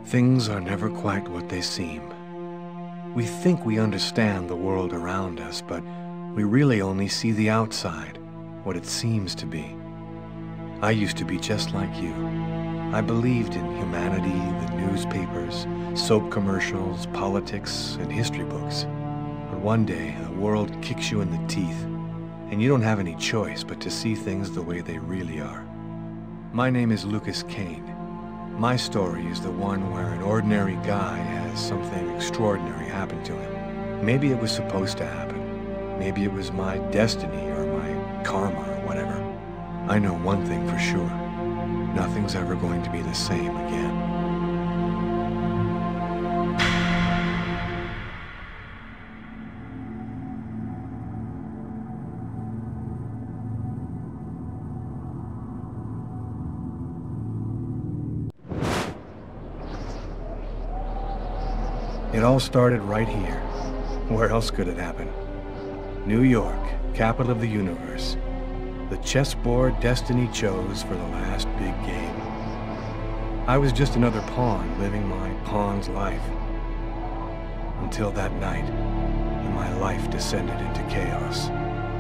Things are never quite what they seem. We think we understand the world around us, but we really only see the outside, what it seems to be. I used to be just like you. I believed in humanity, the newspapers, soap commercials, politics, and history books. But one day, the world kicks you in the teeth, and you don't have any choice but to see things the way they really are. My name is Lucas Kane. My story is the one where an ordinary guy has something extraordinary happen to him. Maybe it was supposed to happen. Maybe it was my destiny or my karma or whatever. I know one thing for sure. Nothing's ever going to be the same again. It all started right here. Where else could it happen? New York, capital of the universe. The chessboard destiny chose for the last big game. I was just another pawn living my pawn's life. Until that night, when my life descended into chaos.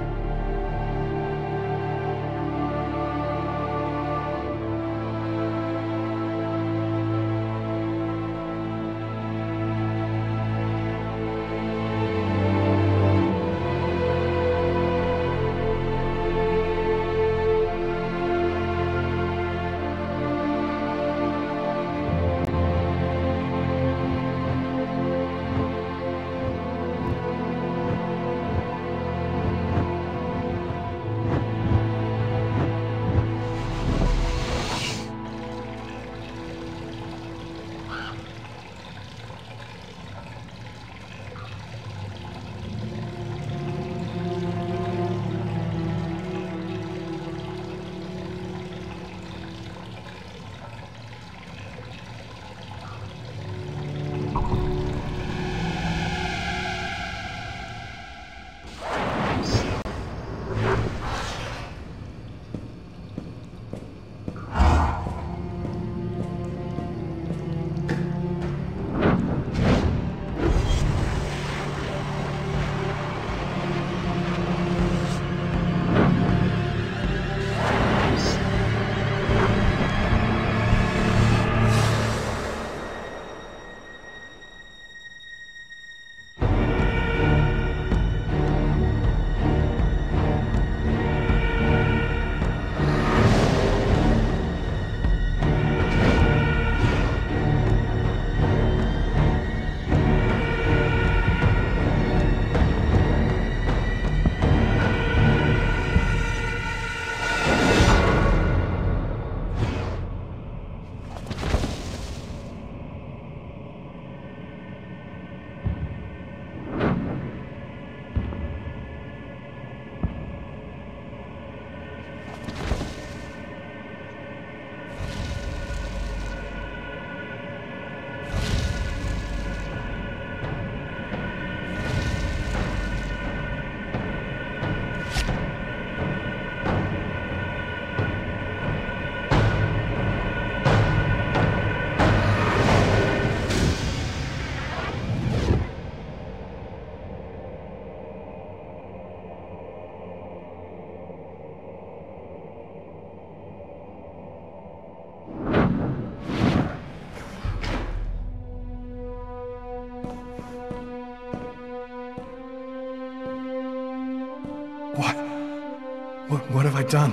What have I done?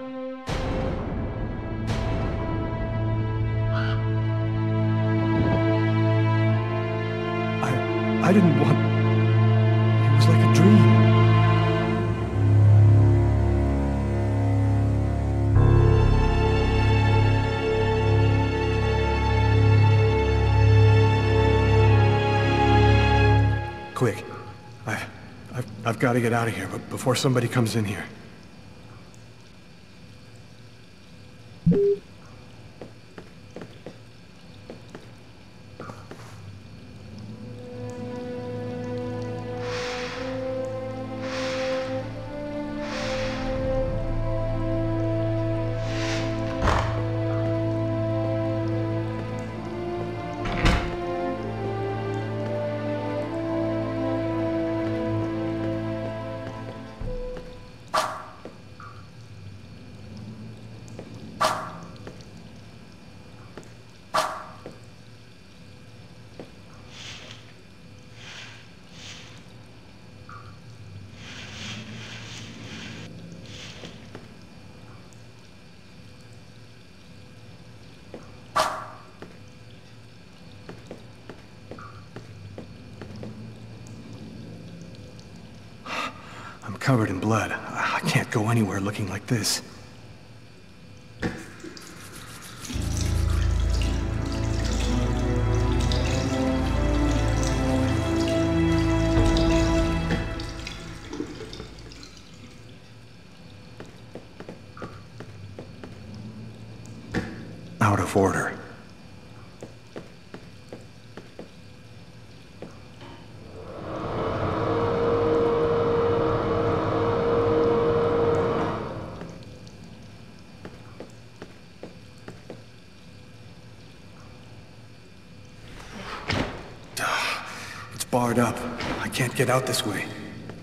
I didn't want... It was like a dream. Quick. I've got to get out of here, but before somebody comes in here. covered in blood. I can't go anywhere looking like this. Out of order. It's barred up. I can't get out this way.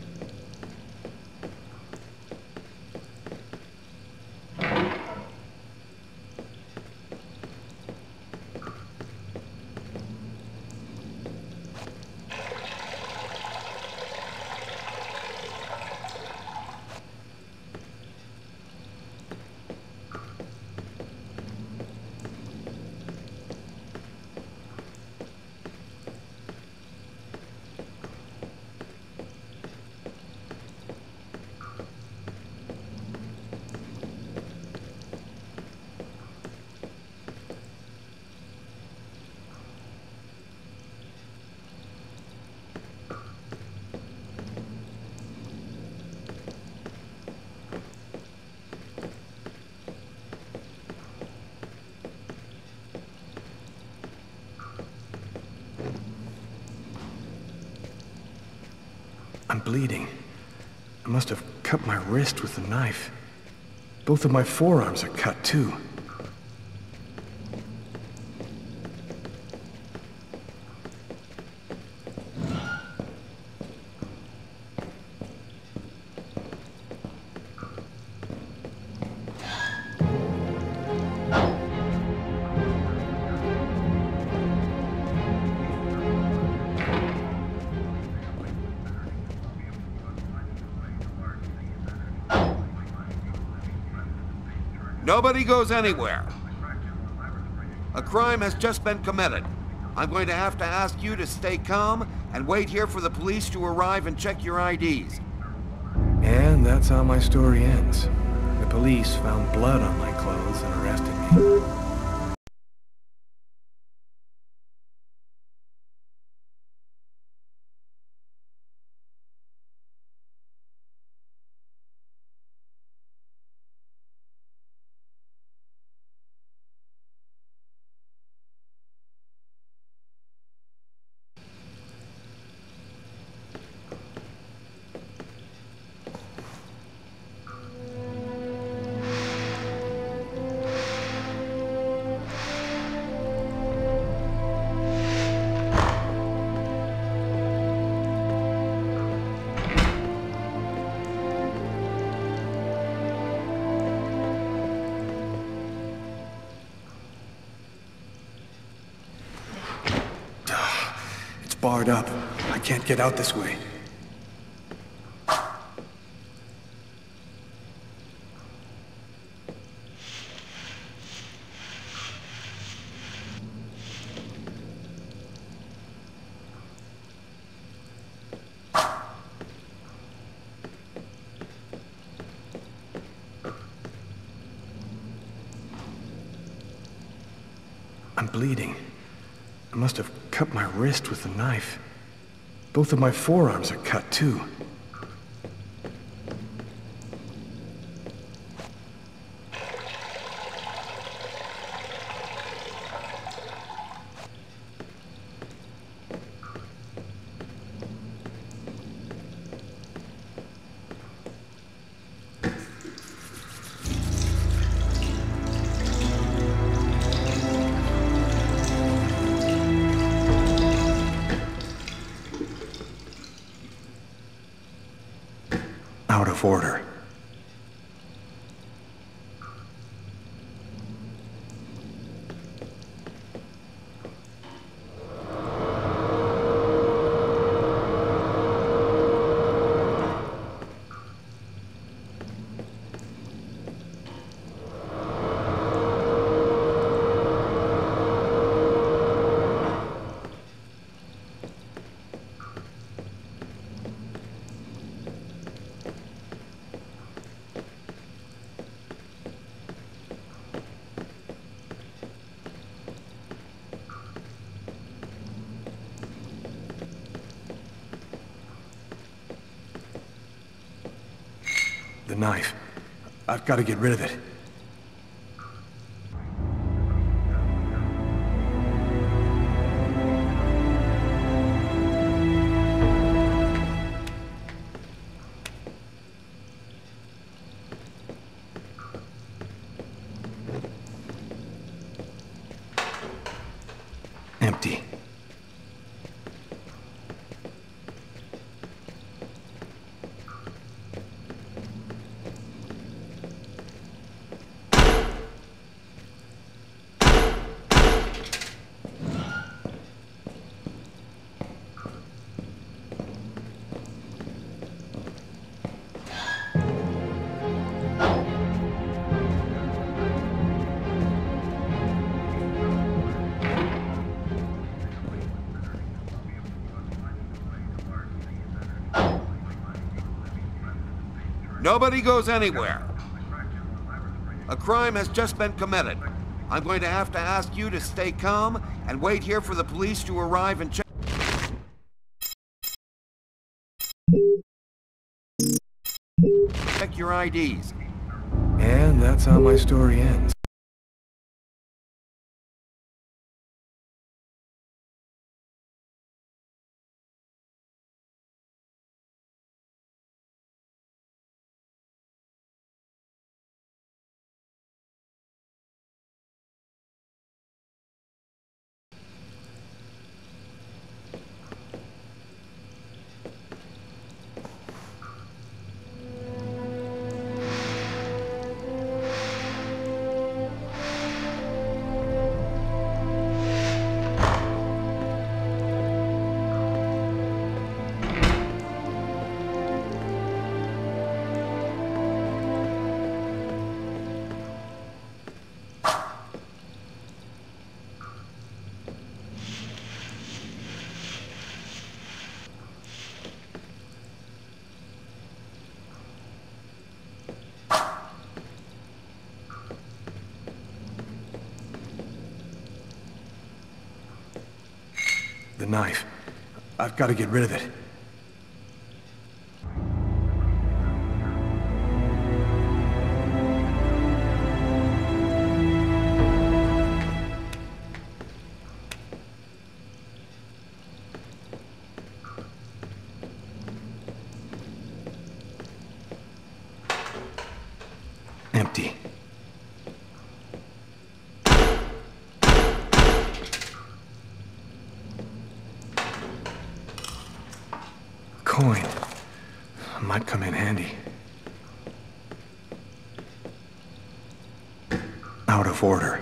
I'm bleeding. I must have cut my wrist with the knife. Both of my forearms are cut, too. Nobody goes anywhere. A crime has just been committed. I'm going to have to ask you to stay calm and wait here for the police to arrive and check your IDs. And that's how my story ends. The police found blood on my clothes and arrested me. Barred up. I can't get out this way. I'm bleeding. I must have cut my wrist with the knife. Both of my forearms are cut, too. Out of order. The knife. I've got to get rid of it. Empty. Nobody goes anywhere. A crime has just been committed. I'm going to have to ask you to stay calm and wait here for the police to arrive and check your IDs. And that's how my story ends. The knife. I've got to get rid of it. Empty. Coin. Might come in handy. Out of order.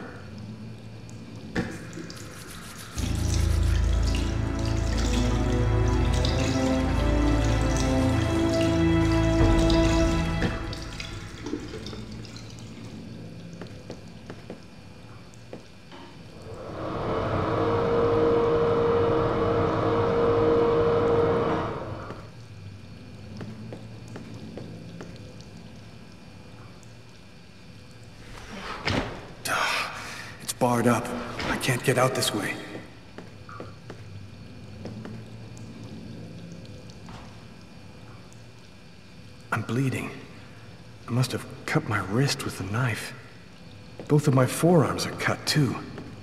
Barred up. I can't get out this way. I'm bleeding. I must have cut my wrist with the knife. Both of my forearms are cut, too.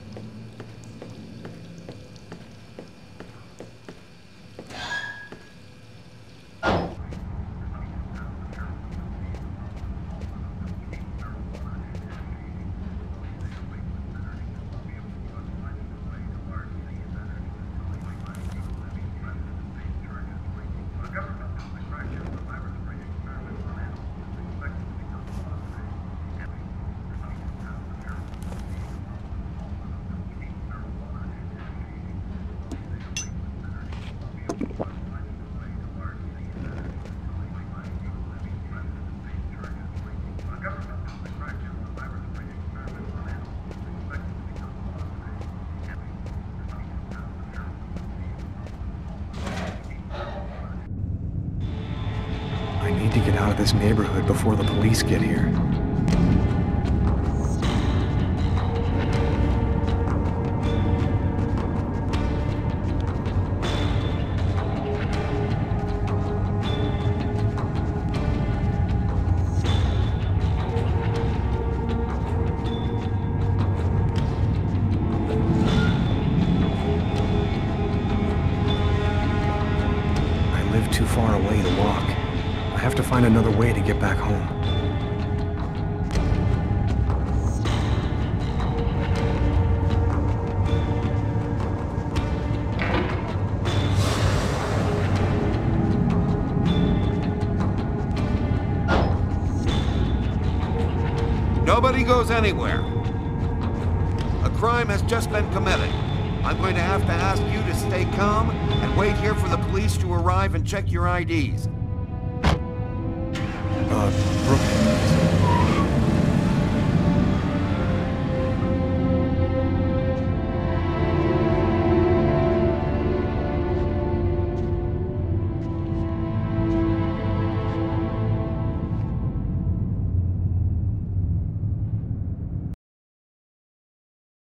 I need to get out of this neighborhood before the police get here. too far away to walk. I have to find another way to get back home. Nobody goes anywhere. A crime has just been committed. I'm going to have to ask you to stay calm and wait here for the police to arrive and check your IDs. Brooke,